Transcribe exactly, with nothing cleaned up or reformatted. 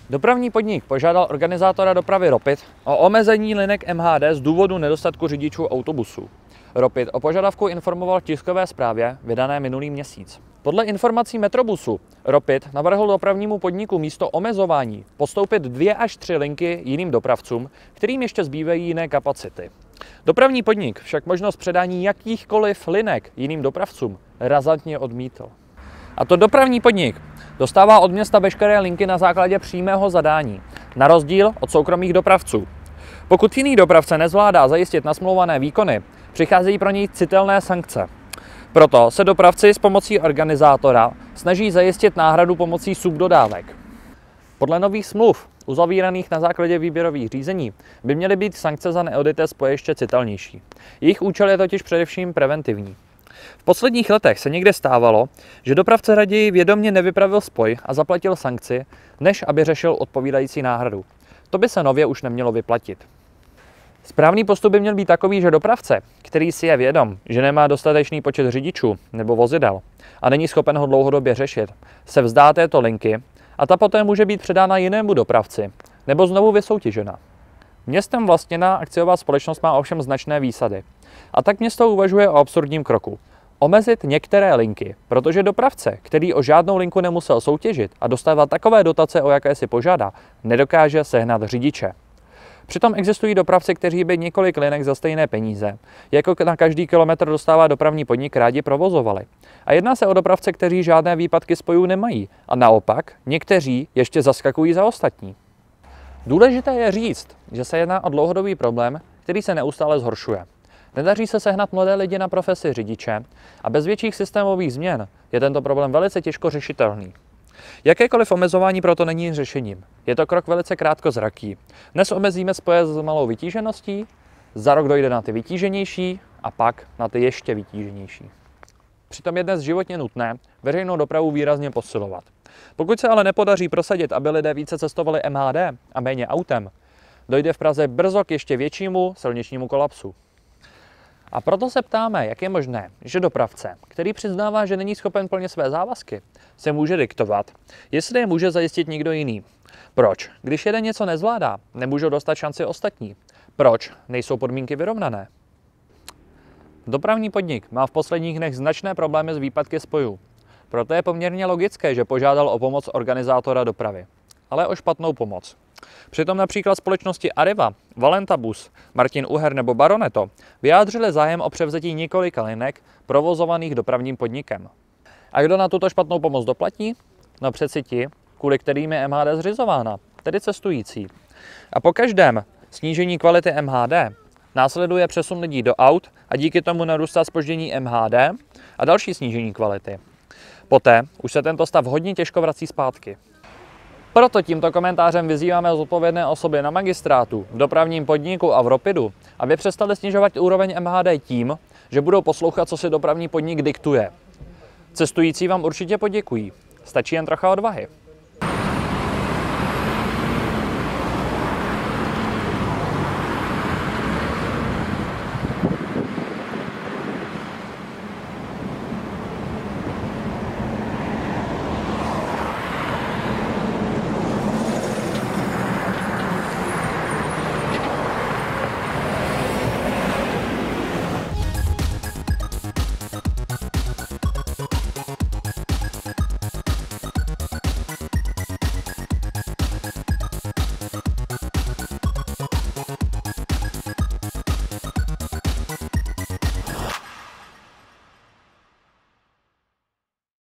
Dopravní podnik požádal organizátora dopravy Ropid o omezení linek M H D z důvodu nedostatku řidičů autobusů. Ropid o požadavku informoval v tiskové zprávě vydané minulý měsíc. Podle informací Metrobusu Ropid navrhl dopravnímu podniku místo omezování postoupit dvě až tři linky jiným dopravcům, kterým ještě zbývají jiné kapacity. Dopravní podnik však možnost předání jakýchkoliv linek jiným dopravcům razantně odmítl. A to dopravní podnik dostává od města veškeré linky na základě přímého zadání, na rozdíl od soukromých dopravců. Pokud jiný dopravce nezvládá zajistit nasmlouvané výkony, přicházejí pro něj citelné sankce. Proto se dopravci s pomocí organizátora snaží zajistit náhradu pomocí subdodávek. Podle nových smluv, uzavíraných na základě výběrových řízení, by měly být sankce za neodité spoje ještě citelnější. Jejich účel je totiž především preventivní. V posledních letech se někde stávalo, že dopravce raději vědomě nevypravil spoj a zaplatil sankci, než aby řešil odpovídající náhradu. To by se nově už nemělo vyplatit. Správný postup by měl být takový, že dopravce, který si je vědom, že nemá dostatečný počet řidičů nebo vozidel a není schopen ho dlouhodobě řešit, se vzdá této linky a ta poté může být předána jinému dopravci nebo znovu vysoutěžena. Městem vlastněná akciová společnost má ovšem značné výsady. A tak město uvažuje o absurdním kroku. Omezit některé linky, protože dopravce, který o žádnou linku nemusel soutěžit a dostává takové dotace, o jaké si požádá, nedokáže sehnat řidiče. Přitom existují dopravci, kteří by několik linek za stejné peníze, jako na každý kilometr dostává dopravní podnik, rádi provozovali. A jedná se o dopravce, kteří žádné výpadky spojů nemají a naopak někteří ještě zaskakují za ostatní. Důležité je říct, že se jedná o dlouhodobý problém, který se neustále zhoršuje. Nedaří se sehnat mladé lidi na profesi řidiče a bez větších systémových změn je tento problém velice těžko řešitelný. Jakékoliv omezování proto není řešením. Je to krok velice krátkozraký. Dnes omezíme spoje s malou vytížeností, za rok dojde na ty vytíženější a pak na ty ještě vytíženější. Přitom je dnes životně nutné veřejnou dopravu výrazně posilovat. Pokud se ale nepodaří prosadit, aby lidé více cestovali M H D a méně autem, dojde v Praze brzo k ještě většímu silničnímu kolapsu. A proto se ptáme, jak je možné, že dopravce, který přiznává, že není schopen plnit své závazky, se může diktovat, jestli je může zajistit někdo jiný. Proč? Když jeden něco nezvládá, nemůžou dostat šanci ostatní. Proč? Nejsou podmínky vyrovnané. Dopravní podnik má v posledních dnech značné problémy s výpadky spojů. Proto je poměrně logické, že požádal o pomoc organizátora dopravy. Ale o špatnou pomoc. Přitom například společnosti Arriva, Valenta Bus, Martin Uher nebo Baroneto vyjádřili zájem o převzetí několika linek provozovaných dopravním podnikem. A kdo na tuto špatnou pomoc doplatí? No přeci ti, kvůli kterým je M H D zřizována, tedy cestující. A po každém snížení kvality M H D následuje přesun lidí do aut a díky tomu narůstá zpoždění M H D a další snížení kvality. Poté už se tento stav hodně těžko vrací zpátky. Proto tímto komentářem vyzýváme zodpovědné osoby na magistrátu, v dopravním podniku a v Ropidu, aby přestali snižovat úroveň M H D tím, že budou poslouchat, co si dopravní podnik diktuje. Cestující vám určitě poděkují. Stačí jen trocha odvahy.